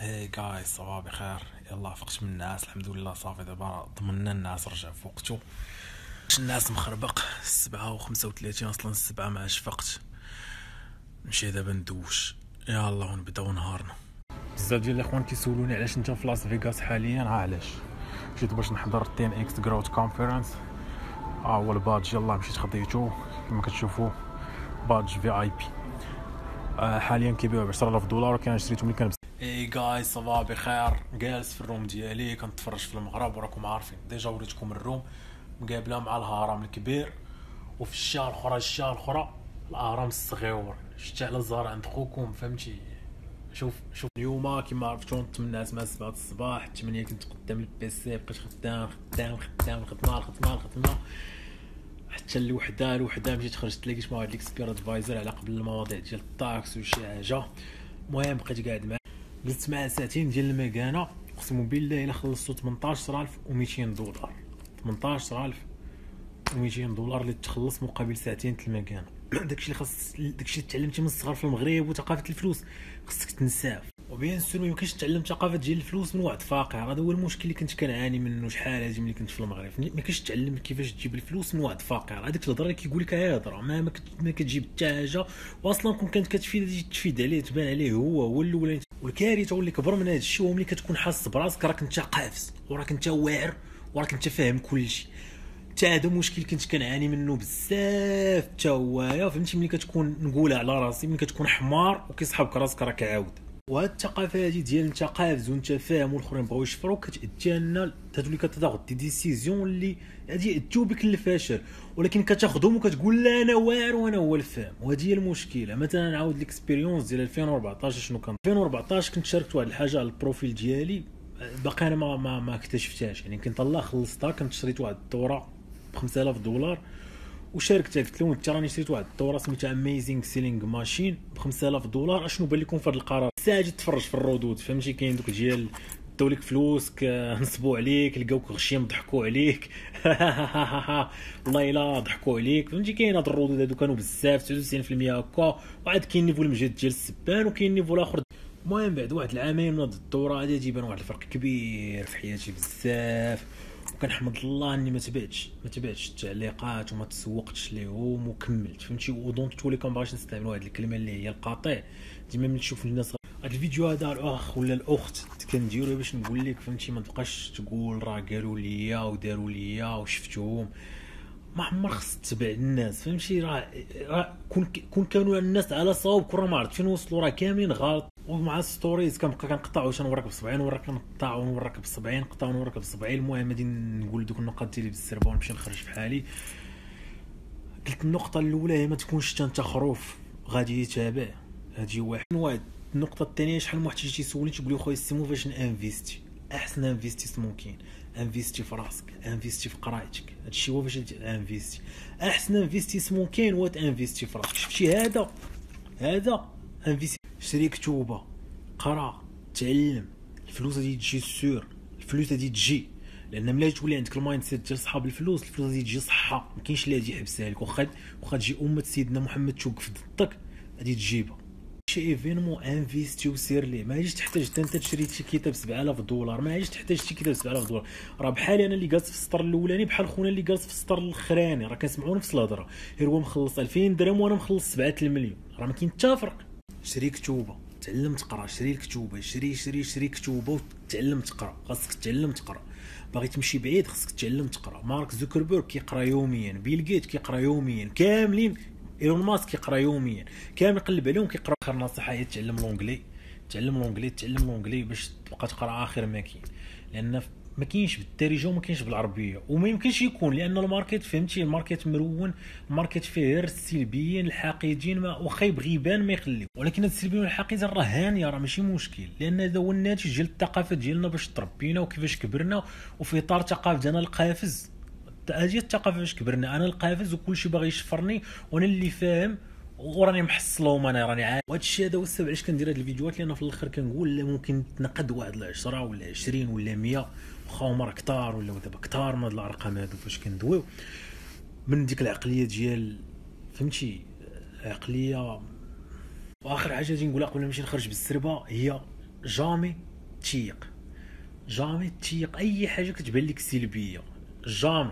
هاي جاي صباح بخير. يلا فقت من الناس الحمد لله، صافي دابا ضمننا الناس رجع في وقته. الناس مخربق 7:35 اصلا، 7 ما عادش فقت. نمشي دابا ندوش يلا ونبداو نهارنا. بزاف ديال الاخوان كيسولوني علاش انت في لاس فيغاس حاليا. علاش مشيت باش نحضر 10 اكس جروت كونفرنس. هو البادج يلا مشيت خديتو كما كتشوفوا، بادج في اي بي. حاليا كيبيعوا ب $10,000 وكان شريته ملي كان اي جاي صباح بخير. جالس في الروم ديالي كنتفرج في المغرب، وراكم عارفين ديجا وريتكم الروم مقابله مع الهرم الكبير، وفي الشارع الاخرى الهرم الصغيور. شتي على الزهر عند خوكم، فهمتي؟ شوف اليوم كيما عرفتوا نتمنى مع 7 الصباح 8 كنت قدام البيسي، بقيت خدام الخدمه حتى الوحده مشيت خرجت لقيت مع واحد الاكسبير ادفايزر على قبل المواضيع ديال الطاكس وشي حاجه. المهم بقيت قاعد معاه، جلست معاه ساعتين ديال المكانه. اقسم بالله الا خلصتو $18,200. $18,200 اللي تخلص مقابل ساعتين د المكانه. داكشي اللي خاص، داكشي اللي تعلمتي من الصغر في المغرب، وثقافه الفلوس خصك تنساه. وبيان سور ما يمكنش تعلم ثقافه ديال الفلوس من واحد فقير. هذا هو المشكل اللي كنت كنعاني منه شحال هادي ملي كنت في المغرب. ما يمكنش تعلم كيفاش تجيب الفلوس من واحد فقير. هذيك الهضره اللي كيقول لك هي هضره ما كتجيب حتى حاجه، واصلا كون كانت كتفيد عليه تبان عليه هو الاولاني. والكارثه واللي كبر من هذا الشيء هو ملي كتكون حاس براسك راك انت قافز، وراك انت واعر، وراك انت فاهم كل شيء. حتى هذا مشكل كنت كنعاني منه بزاف حتى هو، فهمتي؟ ملي كتكون نقولها على راسي، ملي كتكون حمار وكيصحابك راسك راك عاود. وهاد الثقافه هادي ديال انت قافز وانت فاهم والاخرين بغاو يشفروك كتادي لنا تولي كتاخذ دي ديسيزيون اللي غادي ياديو بك للفشل، ولكن كتاخذهم وكتقول لا انا واعر وانا هو الفاهم. وهذه هي المشكله. مثلا نعاود الاكسبيريونس ديال 2014 شنو كان. 2014 كنت شاركت واحد الحاجه على البروفيل ديالي، باقي انا ما اكتشفتهاش. يعني كنت الله خلصتها، كنت شريت واحد الدوره $5,000 وشاركتها. قلت لهم انت راني شريت واحد الدوره سميتها اميزينغ سيلينغ ماشين $5,000. اشنو بان لكم في هذا القرار؟ ساجي تفرج في الردود، فهمتي؟ كاين دوك ديال داو لك فلوسك، نصبوا عليك، لقاوك غشيم ضحكوا عليك والله الا ضحكوا عليك، فهمتي؟ كاين هاد الردود هادو كانوا بزاف 99% هكا. وعاد كاين نيفو المجهد ديال السبان، وكاين نيفو الاخر. المهم بعد واحد العامين من هاد الدوره هادي تيبان واحد الفرق كبير في حياتي بزاف. وكنحمد الله اني ما تبعتش التعليقات وما تسوقتش ليهم وكملت، فهمتي؟ ودونت تولي كنبغيش نستعمل واحد الكلمه اللي هي القطيع. ديما ملي تشوف الناس هاد الفيديو هذا الاخ ولا الاخت كنديرو باش نقول لك، فهمتي؟ ما تبقاش تقول راه قالوا ليا وداروا ليا وشفتهم. ما عمر خص تتبع الناس، فهمتي؟ راه كون كانوا الناس على صواب، كون ما عرفت فين وصلوا، راه كاملين غلط. ومع ستوريز كنبقى كنقطع واش نوريك بصبعين وراك نقطع ونوريك بصبعين، نقطع ونوريك بصبعين. المهم غادي نقول دوك النقاط ديالي بالسربه ونمشي نخرج في حالي. قلت النقطه الاولى هي ما تكونش انت خروف غادي يتابع، هادي واحد. النقطه الثانيه، شحال من واحد تيجي تيسولني تيقول لي خويا سيمو فاش نانفيستي. احسن انفيستيسمون كاين، انفيستي في راسك، انفيستي في قرايتك. هادشي هو باش انفيستي. احسن انفيستيسمون كاين هو تانفيستي في راسك. شفتي هذا انفيستي. شري كتوبه، قرا، تعلم. الفلوس غادي تجي سور، الفلوس غادي تجي. لان ملي تولي عندك المايند سيت ديال صحاب الفلوس غادي تجي صحه. ما كاينش اللي غادي يحبسها لك. واخا تجي امه سيدنا محمد توقف ضدك غادي تجيبها. شي ايفينمون انفيستي وسير ليه. ما غاديش تحتاج انت تشري شي كتاب $7,000، ما غاديش تحتاج شي كتاب $7,000. راه بحالي انا اللي جالس في السطر الاولاني، بحال خونا اللي جالس في السطر الاخراني، راه كنسمعوا نفس الهضره. غير هو مخلص 2000 درهم وانا مخلص 7 المليون. راه ما كاين حتى فرق. شري كتوبه، تعلم تقرا. شري الكتوبه، شري كتوبه وتعلم تقرا. خاصك تتعلم تقرا. باغي تمشي بعيد خاصك تتعلم تقرا. مارك زوكربيرغ كيقرا يوميا، بيل جيت كيقرا يوميا، كاملين ايلون ماسك كيقرا يوميا، كامل يقلب عليهم كيقرا. اخر نصيحه هي تعلم لونجلي باش تبقى تقرا اخر ما كاين. لان ما كاينش بالدارجه وما كاينش بالعربيه، وما يمكنش يكون، لان الماركت، فهمتي؟ الماركت مرون، الماركت فيه غير السلبيين الحاقدين. ما واخا يبغي يبان ما يخليه، ولكن السلبيين والحاقدين راه هانيه، راه ماشي مشكل. لان هذا هو الناتج ديال الثقافه ديالنا باش تربينا وكيفاش كبرنا. وفي اطار ثقافه انا القافز، هذه الثقافه باش كبرنا. انا القافز وكلشي باغي يشفرني، وانا اللي فاهم وراني محصلهم، انا راني عارف. وهذا الشيء هذا هو السبب علاش كندير هاد الفيديوهات. لان في الاخر كنقول لا، ممكن تنقد واحد 10 ولا 20 ولا 100، واخا هما راه كثار ولا دابا كثار من هاد الارقام هادو فاش كندويو من ديك العقليه ديال، فهمتي؟ عقليه. واخر حاجه غادي نقولها قبل ما نمشي نخرج بالسربه هي جامي تيق، جامي تيق اي حاجه كتبان لك سلبيه، جامي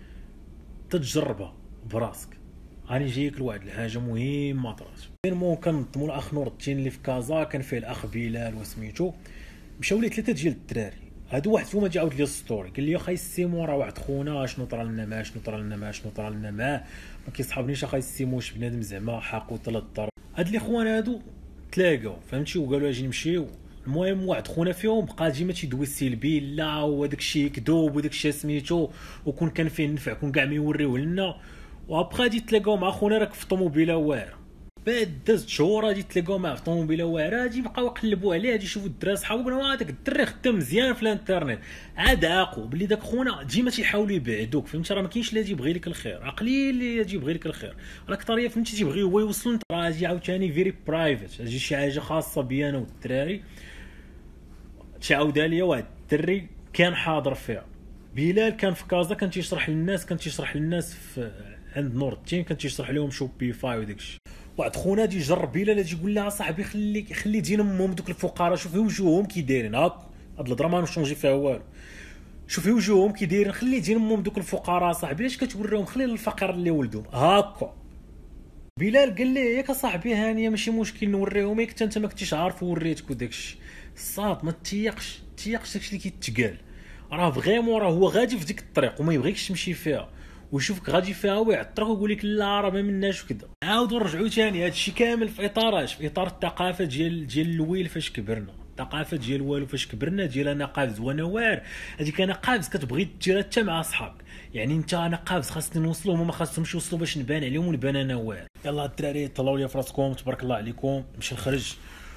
تتجربها براسك. راني جايك لواحد الحاجه مهمه طرات. المهم كنضموا الاخ نور الدين اللي في كازا، كان فيه الاخ بلال وسميتو، مشاو ليه 3 ديال الدراري. هادو واحد فيهم جا عاود لي الستوري، قال لي اخاي السيمو راه واحد خونا شنو طرا لنا معاه، شنو طرا لنا معاه، شنو طرا لنا معاه، ما كيصحابنيش اخاي السيمو، واش بنادم زعما حاقو 3 ضرب. هاد لي خوان هادو تلاقاو فهمتي وقالوا اجي نمشيو. المهم واحد خونا فيهم بقى ديما تيدوي السلبي، لا هو داكشي كذوب وداكشي سميتو، وكون كان فيه نفع كون كاع ما يوريوه لنا. وابقى غادي تلاقاو مع خونا راك في الطوموبيله واعره، بعد دازت شهور غادي تلاقاو معاه في طوموبيله واعره، غادي يبقاو يقلبوا عليه، غادي يشوفوا الدراري صحابو يقولوا هذاك الدري خدام مزيان في الانترنت. عاد عاقوا بلي داك خونا ديما تيحاولوا يبعدوك فهمتي، راه ما كاينش اللي يبغي لك الخير، قليل اللي يبغي لك الخير، راه كثريه فهمتي تيبغي هو يوصل انت، راه غادي عاوتاني فيري برايفت، هادي شي حاجه خاصه بيا انا والدراري. تعاودها ليا واحد الدري كان حاضر فيها، بلال كان في كازا، كان تيشرح للناس في عند نور الدين، كان تيشرح لهم شوبيفاي وداكشي. واحد خونا دي جرب بلال يجي يقول لها صاحبي خلي دين امهم دوك الفقراء، شوفي وجوههم كي دايرين هاك، هاد الهضره ما نشونجي فيها والو، شوفي وجوههم كي دايرين، خلي دين امهم دوك الفقراء صاحبي، علاش كتوريهم، خلي الفقير اللي ولدهم هاكا. بلال قال لي ياك صاحبي هانيه ماشي مشكل نوريهم، ياك انت ما كنتيش عارف وريتك وداكشي، صاد ما تيقش داكشي اللي كيتقال، راه فغيمون راه هو غادي في ديك الطريق وما يبغيكش تمشي فيها، ويشوفك غادي فيها ويعطرك ويقول لك لا راه ما مناش وكذا. عاودوا نرجعوا ثاني هادشي كامل في اطاراش، في اطار الثقافه ديال الويل فاش كبرنا، الثقافه ديال والو فاش كبرنا، ديال انا قابز وانا واعر، هذيك انا قابز كتبغي ديرها حتى مع صحابك، يعني انت انا قابز خاصني نوصلهم وما خاصهمش يوصلوا باش نبان عليهم ونبان انا واعر. يلا الدراري طلعوا لي فراسكم تبارك الله عليكم، نمشي نخرج،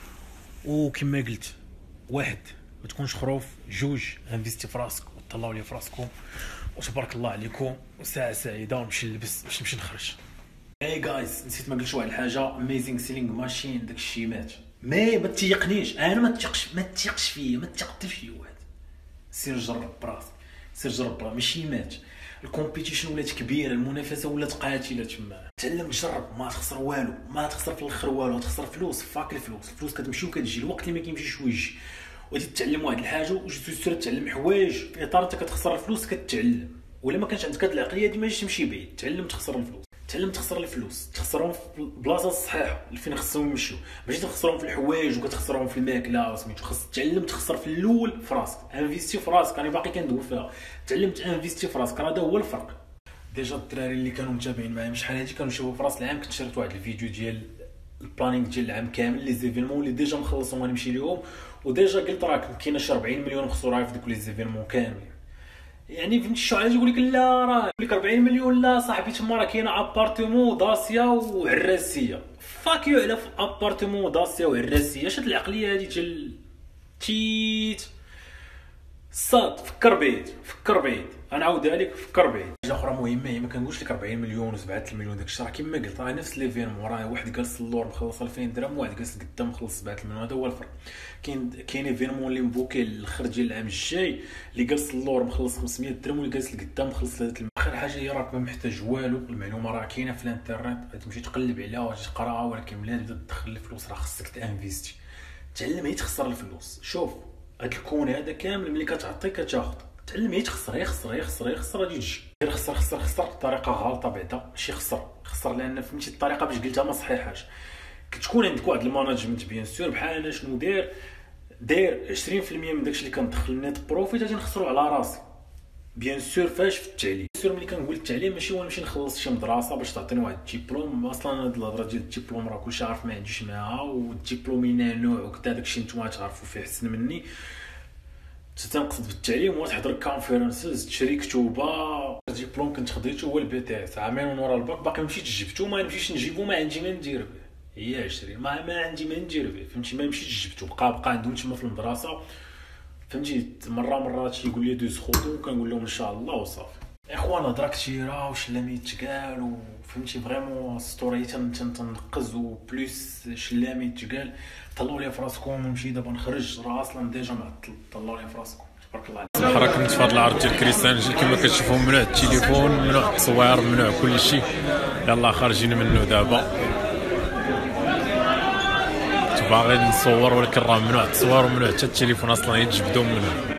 وكما قلت واحد ما تكونش خروف، جوج انفيستي في راسك وطلعوا لي فراسكم، وتبارك الله عليكم، وساعه سعيده، ونمشي نلبس باش نمشي نخرج. اي جايز نسيت ما قلتش واحد الحاجه، اميزينغ سيلينغ ماشين داكشي مات، ما تيقنيش انا، ما تيقش فيا، ما تيق حتى في واحد، سير جرب براسك، سير جرب براسك، ماشي مات. الكومبيتيشن ولات كبيره، المنافسه ولات قاتله تما، تعلم تجرب، ما تخسر والو، ما تخسر في الاخر والو، تخسر فلوس، فاك الفلوس كتمشي وكتجي، الوقت اللي ما كيمشيش ويجي، وغادي تتعلم واحد الحاجه وجيتو سير تعلم حوايج في اطار انت كتخسر الفلوس كتعلم، ولا ما كانش عندك هاد العقليه دي ماجيش تمشي بعيد، تعلم تخسر الفلوس، تعلم تخسر الفلوس، تخسرهم في البلاصه الصحيحه اللي فين خصهم يمشيو، ماشي تخسرهم في الحوايج وكتخسرهم في الماكله سميتو، خاص تعلم تخسر في الاول في راسك، انفيستي في راسك، انا باقي كندوي فيها، تعلمت انفيستي في راسك، راه هذا هو الفرق. ديجا الدراري اللي كانوا متابعين معايا شحال هادي كانوا شافوا في راس العام، كنت شريت واحد الفيديو ديال البلانينغ ديال العام كامل، لي زيفينمون اللي ديجا مخلصهم غنمشي ليهم، وديجا قلت راه كاينه شي 40 مليون مخسوره في دوك لي زيفينمون كاملين، يعني فهمتي شحال غادي يقول لك لا راه يقول لك 40 مليون، لا صاحبي تما راه كاينه ابارتمون داسيا وعراسيه، فاكيو على ابارتمون داسيا وعراسيه، اش هاد العقليه هادي ديال تيت صاد، فكر بعيد، انا عاودها لك، فكر بعيد. حاجه اخرى مهمه هي ما كنقولش لك 40 مليون و7 المليون داكشي، راه كما قلت راه نفس ليفينمون، راه واحد جالس اللور مخلص 2000 درهم، وواحد جالس قدام مخلص 7 المليون، هذا هو الفرق. كاين ايفينمون اللي مبوكي الاخر ديال العام الجاي، اللي جالس اللور مخلص 500 درهم، واللي جالس لقدام مخلص 3. اخر حاجه هي راك ما محتاج والو، المعلومه راه كاينه في الانترنت، تمشي تقلب عليها وتقراها، ولكن ملي تبدا تدخل الفلوس راه خصك تانفيستي، تعلم هي تخسر الفلوس. شوف هاد الكون هذا كامل ملي كتعطي كتاخذ، تعلم هي تخسر، يخسر غادي تجي، غير خسر بطريقه غلطه بعدا، ماشي خسر لان فهمتي الطريقه باش قلتها ما صحيحاش. كتكون عندك واحد الماناجمنت بيان سور، بحال انا شنو داير 20% من داكشي اللي كندخل نيت بروفيت غادي نخسرو على راسي بيان سور. فاش في التعليم سور، ملي كنقول التعليم ماشي هو نمشي نخلص شي مدرسه باش تعطيني واحد الدبلوم، اصلا هاد الهضره ديال الدبلوم راه كلشي عارف ما عنديش معاها، والدبلوم نوع وكذا داكشي نتوما تعرفوا فيه احسن مني. تنقصد بالتعليم هو تحضر كونفيرنسز، تشري كتوبه، ديبلوم كنت خديته هو البي تي اس، عامين ورا الباك باقي مشيتش جبتو، ما نمشيش نجيبو، ما عندي ما ندير به، هي 20 ما عندي ما ندير به فهمتي، ما مشيتش جبتو، بقى عندهم تما في المدرسه فهمتي. مرات تيقول لي دوز خذو، وكنقول لهم ان شاء الله وصافي. اخوان هضره كثيره وشلامي تقال، وفهمتي فريمون ستوري تنقز وبلوس شلامي تقال. طلعوا لي فراسكم ونمشي دابا نخرج، راه اصلا ديجا معطل، طلعوا لي فراسكم تبارك الله. الصراحه كنت في هذا العرض ديال كريستيان كما كتشوفوا، ممنوع التليفون، ممنوع التصوير، ممنوع كل شيء. يلا خارجين منه دابا، باغي نصور ولكن راه ممنوع التصوير وممنوع حتى التليفون اصلا يتجبدوا منه.